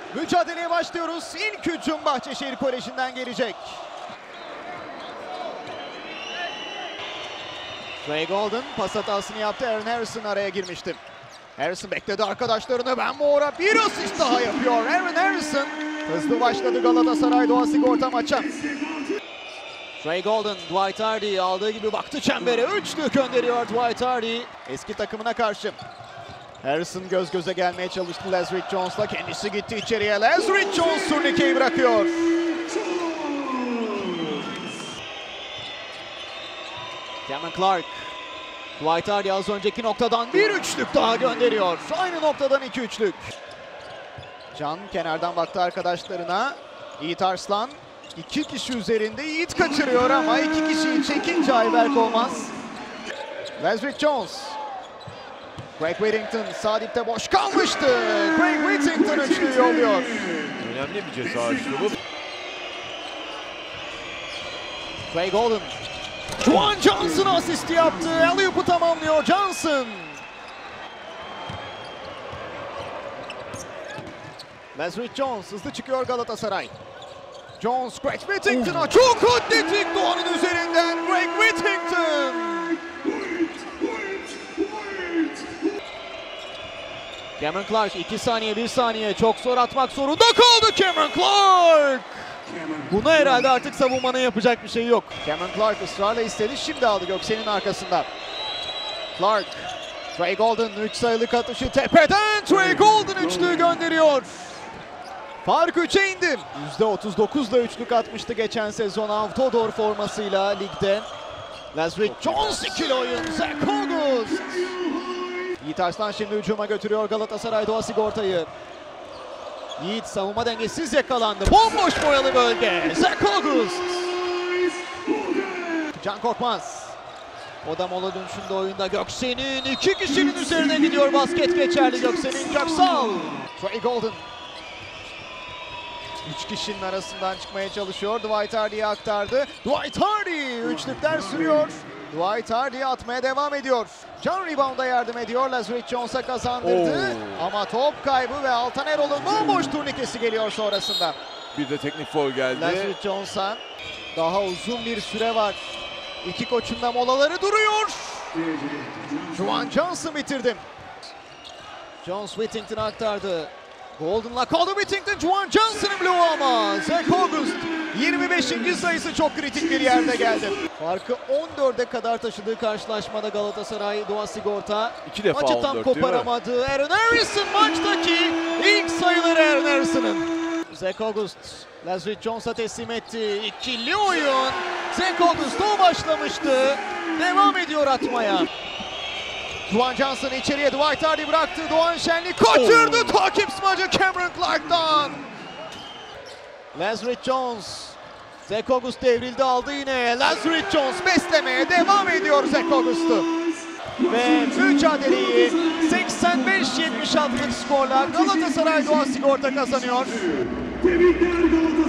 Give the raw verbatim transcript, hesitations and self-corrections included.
Mücadeleye başlıyoruz. İlk hücum Bahçeşehir Koleji'nden gelecek. Trey Golden pas hatasını yaptı. Aaron Harrison araya girmişti. Harrison bekledi arkadaşlarını. Ben Moğra bir asist daha yapıyor. Aaron Harrison hızlı başladı Galatasaray Doğa Sigorta maça. Trey Golden, Dwight Hardy aldığı gibi baktı çembere. Üçlü gönderiyor Dwight Hardy eski takımına karşı. Harrison göz göze gelmeye çalıştı Lazarus Jones'la. Kendisi gitti içeriye. Lazarus Jones turnikeyi bırakıyor. Cameron Clark. Dwight Hardy az önceki noktadan bir üçlük daha gönderiyor. Aynı noktadan iki üçlük. Can kenardan baktı arkadaşlarına. Yiğit Arslan. İki kişi üzerinde Yiğit kaçırıyor ama iki kişiyi çekince Ayberk olmaz. Lazarus Jones. Craig Whittington sağ dipte boş kalmıştı. Craig Whittington üçlüyü yolluyor. Önemli bir ceza açtı bu. Trey Golden. Juwan Johnson asisti yaptı. Alley-oop'u tamamlıyor Johnson. Lazarus Jones hızlı çıkıyor Galatasaray. Jones, Craig Whittington'a çok atletik Doğan'ın üzerinden. Craig Whittington. Cameron Clark iki saniye bir saniye çok zor atmak zorunda kaldı Cameron Clark. Buna herhalde artık savunmanın yapacak bir şey yok. Cameron Clark ısrarla istedi, şimdi aldı Göksel'in arkasında. Clark, Trey Golden üç sayılık atışı tepeden Trey Golden üçlüyü gönderiyor. Fark üçe indi. yüzde otuz dokuzla üçlük atmıştı geçen sezon Avtodor formasıyla ligde. Lazarus Jones ikili oyun. Zach August. Yiğit Arslan şimdi hücuma götürüyor Galatasaray Doğa Sigorta'yı. Yiğit savunma dengesiz yakalandı. Bomboş boyalı bölge. Zach August. Can Korkmaz. O da mola dönüşünde oyunda Göksel'in iki kişinin üzerine gidiyor basket geçerli Göksel'in Köksal. Trey Golden. Üç kişinin arasından çıkmaya çalışıyor. Dwight Hardy'ye aktardı. Dwight Hardy üçlükler sürüyor. Dwight Hardy atmaya devam ediyor. Can rebound'a yardım ediyor. Lazarus Jones'a kazandırdı. Oo. Ama top kaybı ve Altan Erol'un bomboş turnikesi geliyor sonrasında. Bir de teknik foul geldi. Lazarus Jones'a daha uzun bir süre var. İki koçun da molaları duruyor. Juwan Johnson bitirdi. Jones Whittington'a aktardı. Golden'la kaldı Whittington. Juwan Johnson'ın bloğu ama Zach August yirmi beşinci sayısı çok kritik bir yerde geldi. Farkı on dörde kadar taşıdığı karşılaşmada Galatasaray Doğa Sigorta İki defa maçı tam koparamadı. Aaron Harrison maçtaki ilk sayıları Aaron Harrison'ın. Zach August Lazarus Jones'a teslim etti. İkili oyun. Zach August o başlamıştı. Devam ediyor atmaya. Juwan Johnson içeriye Dwight Hardy bıraktı. Doğan Şenlik kaçırdı. Oh. Takip smacı Cameron Clark'tan. Lazarus Jones. Zach August devrildi aldı yine. Lazarus Jones beslemeye devam ediyor Zach August'u. Ve mücadeleyi seksen beş yetmiş altılık skorla Galatasaray Doğa Sigorta kazanıyor.